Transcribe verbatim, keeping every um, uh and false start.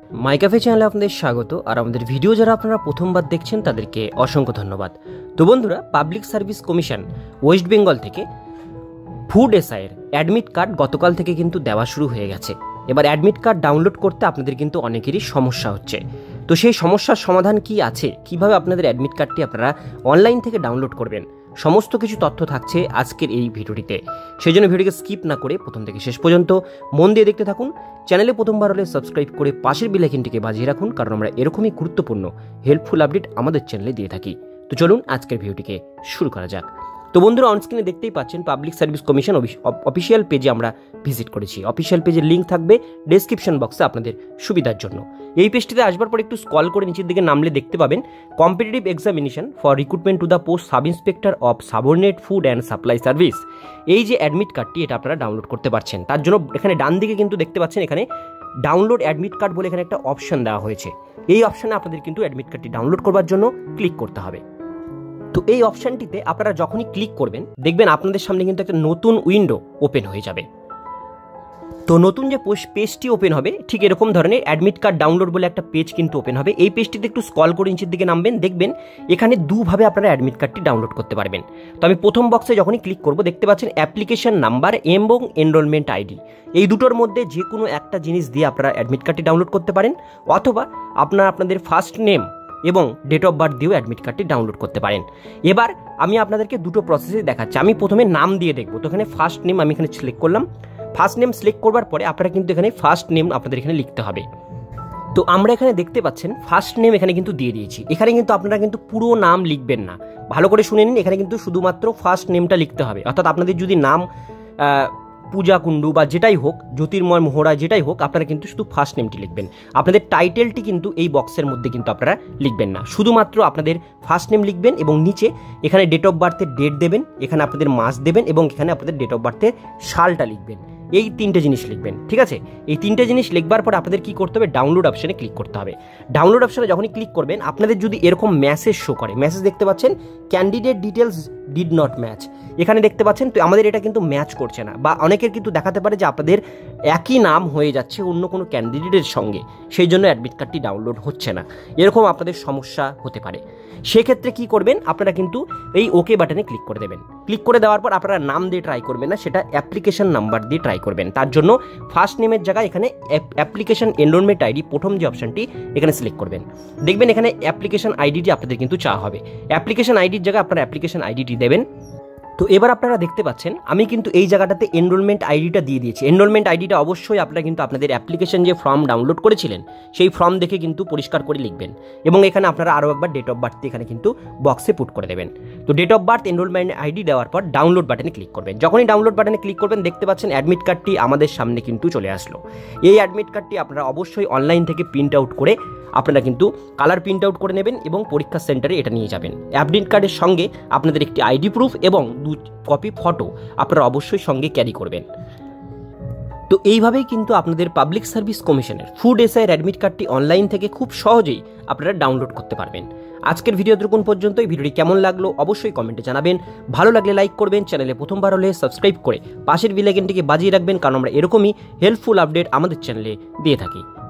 মাইকাফে চ্যানেলে আপনাদের স্বাগত। আর আমাদের ভিডিও যারা আপনারা প্রথমবার দেখছেন তাদেরকে অসংখ্য ধন্যবাদ। তো বন্ধুরা, public service commission west Bengal থেকে ফুড এসআইয়ের অ্যাডমিট কার্ড গতকাল থেকে কিন্তু দেওয়া শুরু হয়ে গেছে। এবার অ্যাডমিট কার্ড ডাউনলোড করতে আপনাদের কিন্তু অনেকেরই সমস্যা হচ্ছে। তো সেই সমস্যার সমাধান কি আছে, কিভাবে আপনাদের অ্যাডমিট কার্ডটি আপনারা অনলাইন থেকে ডাউনলোড করবেন, সমস্ত কিছু তথ্য থাকছে আজকের এই ভিডিওটিতে। সেই জন্য ভিডিওকে স্কিপ না করে প্রথম থেকে শেষ পর্যন্ত মন দিয়ে দেখতে থাকুন। চ্যানেলে প্রথমবার হলে সাবস্ক্রাইব করে পাশের বেল আইকনটিকে বাজিয়ে রাখুন, কারণ আমরা এরকমই গুরুত্বপূর্ণ হেল্পফুল আপডেট আমাদের চ্যানেলে দিয়ে থাকি। তো চলুন আজকের ভিডিওটিকে শুরু করা যাক। তো বন্ধুরা, অনস্ক্রিনে দেখতেই পাচ্ছেন পাবলিক সার্ভিস কমিশন অফিসিয়াল পেজে আমরা ভিজিট করেছি। অফিসিয়াল পেজের লিঙ্ক থাকবে ডেসক্রিপশন বক্সে আপনাদের সুবিধার জন্য। এই পেজটিতে আসবার পর একটু স্ক্রল করে নিচের দিকে নামলে দেখতে পাবেন competitive examination for recruitment to the post sub inspector of subordinate food and supply service. এই যে অ্যাডমিট কার্ডটি, এটা আপনারা ডাউনলোড করতে পারছেন। তার জন্য এখানে ডান দিকে কিন্তু দেখতে পাচ্ছেন এখানে ডাউনলোড অ্যাডমিট কার্ড বলে এখানে একটা অপশন দেওয়া হয়েছে। এই অপশানে আপনাদের কিন্তু অ্যাডমিট কার্ডটি ডাউনলোড করবার জন্য ক্লিক করতে হবে। তো এই অপশানটিতে আপনারা যখনই ক্লিক করবেন দেখবেন আপনাদের সামনে কিন্তু একটা নতুন উইন্ডো ওপেন হয়ে যাবে। তো নতুন যে পেজটি ওপেন হবে ঠিক এরকম ধরনের অ্যাডমিট কার্ড ডাউনলোড বলে একটা পেজ কিন্তু ওপেন হবে। এই পেজটিতে একটু স্ক্রল করে নিচের দিকে নামবেন, দেখবেন এখানে দুভাবে আপনারা অ্যাডমিট কার্ডটি ডাউনলোড করতে পারবেন। তো আমি প্রথম বক্সে যখনই ক্লিক করব দেখতে পাচ্ছেন অ্যাপ্লিকেশন নাম্বার এবং এনরোলমেন্ট আইডি, এই দুটোর মধ্যে যে কোনো একটা জিনিস দিয়ে আপনারা অ্যাডমিট কার্ডটি ডাউনলোড করতে পারেন, অথবা আপনারা আপনাদের ফার্স্ট নেম এবং ডেট অফ বার্থ দিয়েও অ্যাডমিট কার্ডটি ডাউনলোড করতে পারেন। এবার আমি আপনাদেরকে দুটো প্রসেসে দেখাচ্ছি। আমি প্রথমে নাম দিয়ে দেখবো। তো এখানে ফার্স্ট নেম আমি এখানে সিলেক্ট করলাম। ফার্স্ট নেম সিলেক্ট করবার পরে আপনারা কিন্তু এখানে ফার্স্ট নেম আপনাদের এখানে লিখতে হবে। তো আমরা এখানে দেখতে পাচ্ছেন ফার্স্ট নেম এখানে কিন্তু দিয়ে দিয়েছি। এখানে কিন্তু আপনারা কিন্তু পুরো নাম লিখবেন না, ভালো করে শুনে নিন। এখানে কিন্তু শুধুমাত্র ফার্স্ট নেমটা লিখতে হবে। অর্থাৎ আপনাদের যদি নাম পূজা কুণ্ডু বা যেটাই হোক, জ্যোতির্ময় মোহরা যেটাই হোক, আপনারা কিন্তু শুধু ফার্স্ট নেমটি লিখবেন। আপনাদের টাইটেলটি কিন্তু এই বক্সের মধ্যে কিন্তু আপনারা লিখবেন না, শুধুমাত্র আপনাদের ফার্স্ট নেম লিখবেন এবং নিচে এখানে ডেট অফ বার্থের ডেট দেবেন, এখানে আপনাদের মাস দেবেন এবং এখানে আপনাদের ডেট অফ বার্থের সালটা লিখবেন। এই তিনটে জিনিস লিখবেন, ঠিক আছে? এই তিনটে জিনিস লিখবার পর আপনাদের কি করতে হবে, ডাউনলোড অপশানে ক্লিক করতে হবে। ডাউনলোড অপশানে যখনই ক্লিক করবেন আপনাদের যদি এরকম মেসেজ শো করে, মেসেজ দেখতে পাচ্ছেন candidate details did not match, এখানে দেখতে পাচ্ছেন। তো আমাদের এটা কিন্তু ম্যাচ করছে না, বা অনেকের কিন্তু দেখাতে পারে যে আপনাদের একই নাম হয়ে যাচ্ছে অন্য কোনো ক্যান্ডিডেটের সঙ্গে, সেই জন্য অ্যাডমিট কার্ডটি ডাউনলোড হচ্ছে না, এরকম আপনাদের সমস্যা হতে পারে। সেক্ষেত্রে কি করবেন, আপনারা কিন্তু এই ওকে বাটনে ক্লিক করে দেবেন। ক্লিক করে দেওয়ার পর আপনারা নাম দিয়ে ট্রাই করবেন না, সেটা অ্যাপ্লিকেশন নাম্বার দিয়ে ট্রাই করবেন। তার জন্য ফার্স্ট নেমের জায়গায় এখানে অ্যাপ্লিকেশন এনরোলমেন্ট আইডি প্রথম যে অপশনটি এখানে সিলেক্ট করবেন। দেখবেন এখানে অ্যাপ্লিকেশন আইডিটি আপনাদের কিন্তু চাওয়া হবে। অ্যাপ্লিকেশন আইডির জায়গায় আপনারা অ্যাপ্লিকেশন আইডিটি দেবেন। তো এবার আপনারা দেখতে পাচ্ছেন আমি কিন্তু এই জায়গাটাতে এনরোলমেন্ট আইডিটা দিয়ে দিয়েছি। এনরোলমেন্ট আইডিটা অবশ্যই আপনারা কিন্তু আপনাদের অ্যাপ্লিকেশন যে ফর্ম ডাউনলোড করেছিলেন সেই ফর্ম দেখে কিন্তু পরিষ্কার করে লিখবেন এবং এখানে আপনারা আরও একবার ডেট অফ বার্থ এখানে কিন্তু বক্সে পুট করে দেবেন। তো date of birth enrolment ID দেওয়ার পর ডাউনলোড বাটনে ক্লিক করবেন। যখনই ডাউনলোড বাটনে ক্লিক করবেন দেখতে পাচ্ছেন অ্যাডমিট কার্ডটি আমাদের সামনে কিন্তু চলে আসলো। এই অ্যাডমিট কার্ডটি আপনারা অবশ্যই অনলাইন থেকে প্রিন্ট আউট করে আপনারা কিন্তু কালার প্রিন্ট আউট করে নেবেন এবং পরীক্ষা সেন্টারে এটা নিয়ে যাবেন। অ্যাডমিট কার্ডের সঙ্গে আপনাদের একটি আইডি প্রুফ এবং দু কপি ফটো আপনারা অবশ্যই সঙ্গে ক্যারি করবেন। তো এইভাবেই কিন্তু আপনাদের পাবলিক সার্ভিস কমিশনের ফুড এসআইয়ের অ্যাডমিট কার্ডটি অনলাইন থেকে খুব সহজেই আপনারা ডাউনলোড করতে পারবেন। আজকের ভিডিও এতক্ষণ পর্যন্ত। এই ভিডিওটি কেমন লাগলো অবশ্যই কমেন্টে জানাবেন। ভালো লাগলে লাইক করবেন, চ্যানেলে প্রথমবার হলে সাবস্ক্রাইব করে পাশের বেল আইকনটিকে বাজিয়ে রাখবেন, কারণ আমরা এরকমই হেল্পফুল আপডেট আমাদের চ্যানেলে দিয়ে থাকি।